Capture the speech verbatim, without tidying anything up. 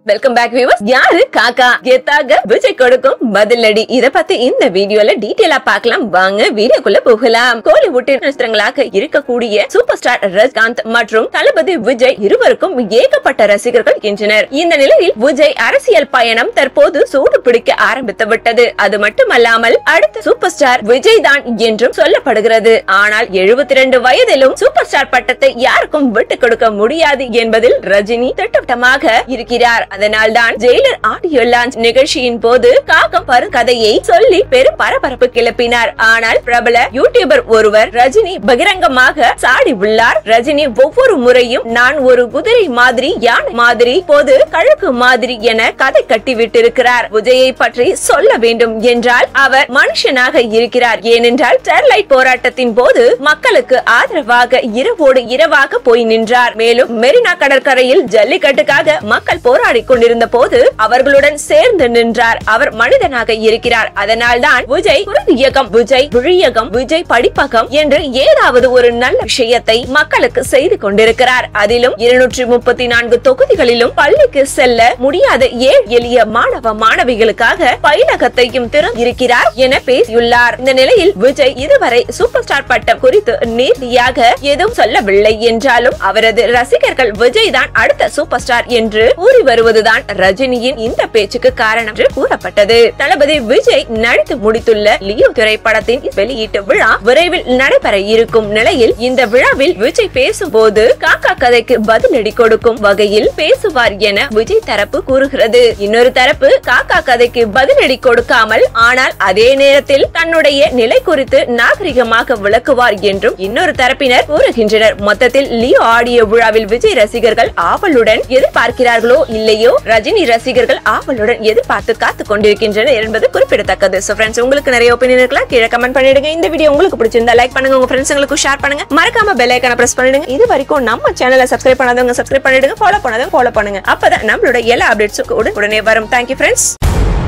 Welcome back viewers. யாரு காக்கா கெத்தாக விஜய் கொடுக்கும் பதிலடி, இத பத்தி இந்த வீடியோல டீடைலா பார்க்கலாம். வாங்க வீடியோக்குள்ள போகலாம். கோலிவுட் நட்சத்திரங்களாக இருக்கக்கூடிய சூப்பர் ஸ்டார் ரஜினிகாந்த் மற்றும் தளபதி விஜய் இருவருக்கும் ஏகப்பட்ட ரசிகர்கள் இருக்கின்றனர். இந்த நிலையில் விஜய் அரசியல் பயணம் தற்போது சூடு பிடிக்க ஆரம்பித்து விட்டது. அது மட்டுமல்லாமல் அடுத்த சூப்பர் ஸ்டார் விஜய் தான் என்றும் சொல்லப்படுகிறது. ஆனால் எழுபத்தி இரண்டு வயதிலும் சூப்பர் ஸ்டார் பட்டத்தை யாருக்கும் விட்டு கொடுக்க முடியாது என்பதில் ரஜினி திட்டவட்டமாக இருக்கிறார். அதனால்தான் ஜெயிலர் ஆடியோ லான்ச் நிகழ்ச்சியின் போது காகம் பரு கதையை சொல்லி பெரும் பரபரப்பு கிளப்பினார். ஆனால் பிரபல யூடியூபர் ஒருவர் ரஜினி பகிரங்கமாக சாடி உள்ளார். ரஜினி ஒவ்வொரு முறையும் நான் ஒரு குதிரை மாதிரி, யானை மாதிரி, போது கழுகு மாதிரி என கதை கட்டி விட்டிருக்கிறார். விஜயை பற்றி சொல்ல வேண்டும் என்றால் அவர் மனுஷனாக இருக்கிறார். ஏனென்றால் ஸ்டெர்லைட் போராட்டத்தின் போது மக்களுக்கு ஆதரவாக இரவோடு இரவாக போய் நின்றார். மேலும் மெரினா கடற்கரையில் ஜல்லிக்கட்டுக்காக மக்கள் போராடி கொண்டிருந்த போது அவர்களுடன் சேர்ந்து நின்றார். அவர் மனிதனாக இருக்கிறார். அதனால் தான் விஜய் குறுகியகம், விஜய் விழியகம், விஜய் படிப்பகம் என்று ஏதாவது ஒரு நல்ல விஷயத்தை மக்களுக்கு செய்து கொண்டிருக்கிறார். அதிலும் இருநூற்றி முப்பத்தி நான்கு தொகுதிகளிலும் பள்ளிக்கு செல்ல முடியாத ஏழை எளிய மாணவ மாணவிகளுக்காக பயிலகத்தையும் திறந்திருக்கிறார் என பேசியுள்ளார். இந்த நிலையில் விஜய் இதுவரை சூப்பர் ஸ்டார் பட்டம் குறித்து நேரடியாக எதுவும் சொல்லவில்லை என்றாலும் அவரது ரசிகர்கள் விஜய் தான் அடுத்த சூப்பர் ஸ்டார் என்று கூறி வருவதுதான் ரஜினியின் இந்த பேச்சுக்கு காரணம் என்று கூறப்பட்டது. தளபதி விஜய் நடித்து முடித்துள்ள லியோ திரைப்படத்தின் வெளியீட்டு விழா விரைவில் நடைபெற இருக்கும் நிலையில் இந்த விழாவில் விஜய் பேசும்போது காக்கா கதைக்கு பதிலடி கொடுக்கும் வகையில் பேசுவார் என விஜய் தரப்பு கூறுகிறது. இன்னொரு தரப்பு காக்கா கதைக்கு பதிலடி கொடுக்காமல் ஆனால் அதே நேரத்தில் தன்னுடைய நிலை குறித்து நாகரிகமாக விளக்குவார் என்றும் இன்னொரு தரப்பினர் கூறுகின்றனர். மொத்தத்தில் லியோ ஆடியோ விழாவில் விஜய் ரசிகர்கள் ஆவலுடன் எதிர்பார்க்கிறார்களோ இல்லையோ ரஜினி ரசிகர்கள் ஆவலுடன் எதிர்பார்த்து காத்து கொண்டிருக்கின்றனர் என்பது குறிப்பிடத்தக்கது. சோ ஃப்ரெண்ட்ஸ், உங்களுக்கு நிறைய ஒபினியன் இருக்கலாம், கீழே கமெண்ட் பண்ணிடுங்க. இந்த வீடியோ உங்களுக்கு பிடிச்சிருந்தா லைக் பண்ணுங்க, உங்க ஃப்ரெண்ட்ஸ்ங்களுக்கு ஷேர் பண்ணுங்க, மறக்காம பெல் ஐகானை பிரஸ் பண்ணிடுங்க. இது வரைக்கும் நம்ம சேனலை சப்ஸ்கிரைப் பண்ணாதவங்க சப்ஸ்கிரைப் பண்ணிடுங்க, ஃபாலோ பண்ணாதவங்க ஃபாலோ பண்ணுங்க. அப்பதான் நம்மளோட எல்லா அப்டேட்ஸும் உடனே வரும். Thank you friends.